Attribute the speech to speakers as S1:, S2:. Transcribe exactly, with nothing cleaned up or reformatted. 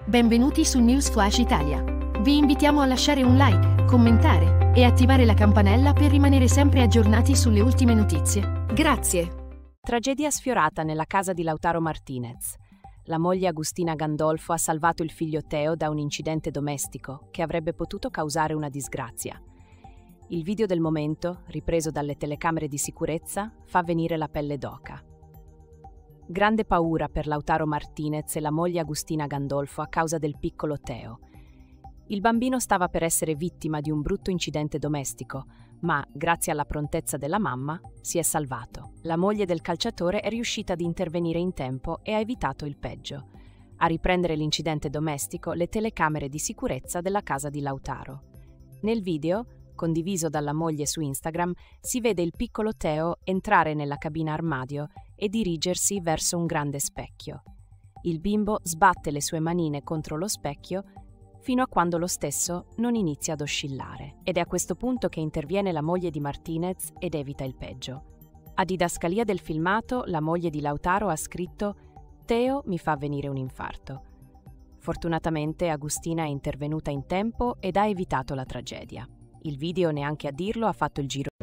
S1: Benvenuti su News Flash Italia. Vi invitiamo a lasciare un like, commentare e attivare la campanella per rimanere sempre aggiornati sulle ultime notizie. Grazie.
S2: Tragedia sfiorata nella casa di Lautaro Martinez. La moglie Agustina Gandolfo ha salvato il figlio Teo da un incidente domestico che avrebbe potuto causare una disgrazia. Il video del momento, ripreso dalle telecamere di sicurezza, fa venire la pelle d'oca. Grande paura per Lautaro Martinez e la moglie Agustina Gandolfo a causa del piccolo Teo. Il bambino stava per essere vittima di un brutto incidente domestico, ma, grazie alla prontezza della mamma, si è salvato. La moglie del calciatore è riuscita ad intervenire in tempo e ha evitato il peggio. A riprendere l'incidente domestico le telecamere di sicurezza della casa di Lautaro. Nel video, condiviso dalla moglie su Instagram, si vede il piccolo Teo entrare nella cabina armadio e dirigersi verso un grande specchio. Il bimbo sbatte le sue manine contro lo specchio fino a quando lo stesso non inizia ad oscillare. Ed è a questo punto che interviene la moglie di Martinez ed evita il peggio. A didascalia del filmato, la moglie di Lautaro ha scritto «Teo mi fa venire un infarto». Fortunatamente Agustina è intervenuta in tempo ed ha evitato la tragedia. Il video, neanche a dirlo, ha fatto il giro